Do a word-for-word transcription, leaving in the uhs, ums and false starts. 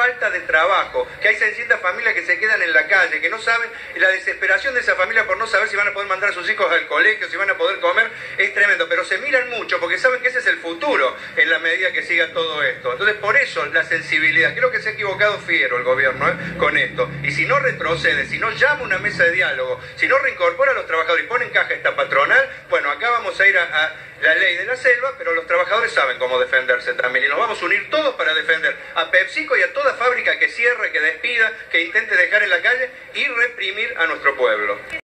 falta de trabajo, que hay seiscientas familias que se quedan en la calle, que no saben, y la desesperación de esa familia por no saber si van a poder mandar a sus hijos al colegio, si van a poder comer, es tremendo, pero se miran mucho porque saben que ese es el futuro en la medida que siga todo esto. Entonces, por eso la sensibilidad, creo que se ha equivocado fiero el gobierno ¿eh? con esto, y si no retrocede, si no llama a una mesa de diálogo, si no reincorpora a los trabajadores y pone en caja esta patronal, bueno, acá vamos a ir a, a la ley de la selva, pero los trabajadores saben cómo defenderse también, y nos vamos a unir todos para defender a PepsiCo y a toda fábrica que cierre, que despida, que intente dejar en la calle y reprimir a nuestro pueblo.